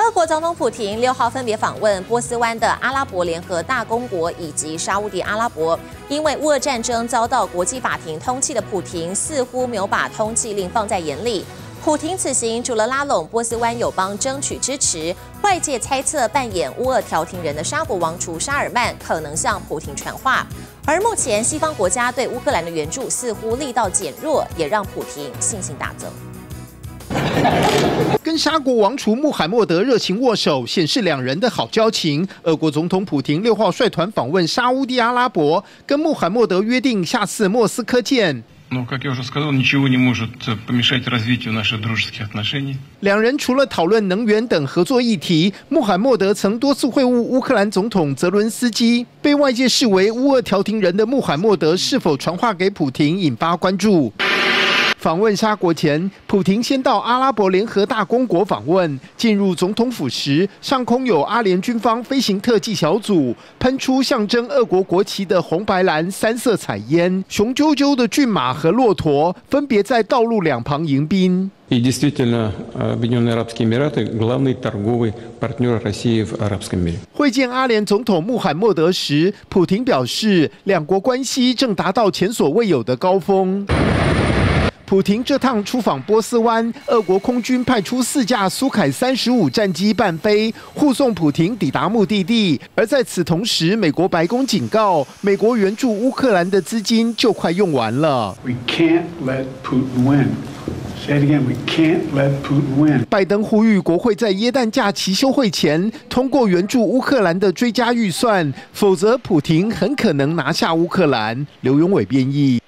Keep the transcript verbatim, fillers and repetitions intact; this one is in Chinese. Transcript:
俄国总统普廷六号分别访问波斯湾的阿拉伯联合大公国以及沙烏地阿拉伯。因为乌俄战争遭到国际法庭通缉的普廷，似乎没有把通缉令放在眼里。普廷此行除了拉拢波斯湾友邦争取支持，外界猜测扮演乌俄调停人的沙国王储沙尔曼可能向普廷传话。而目前西方国家对乌克兰的援助似乎力道减弱，也让普廷信心大增。 跟沙国王储穆罕默德热情握手，显示两人的好交情。俄国总统普廷六号率团访问沙烏地阿拉伯，跟穆罕默德约定下次莫斯科见。 Но, как я уже сказал, ничего не может помешать развитию наших дружеских отношений. 两人除了讨论能源等合作议题，穆罕默德曾多次会晤乌克兰总统泽伦斯基。被外界视为乌俄调停人的穆罕默德是否传话给普廷，引发关注。 访问沙国前，普廷先到阿拉伯联合大公国访问。进入总统府时，上空有阿联军方飞行特技小组喷出象征俄国国旗的红白蓝三色彩烟，雄赳赳的骏马和骆驼分别在道路两旁迎宾。 И действительно, Объединенные Арабские Эмираты – главный торговый партнер России в арабском мире. 会见阿联总统穆罕默德时，普廷表示，两国关系正达到前所未有的高峰。 普廷这趟出访波斯湾，俄国空军派出四架苏凯三十五战机伴飞，护送普廷抵达目的地。而在此同时，美国白宫警告，美国援助乌克兰的资金就快用完了。We can't let Putin win. Say it again. We can't let Putin win. 拜登呼吁国会在耶诞假期休会前通过援助乌克兰的追加预算，否则普廷很可能拿下乌克兰。刘永伟编译。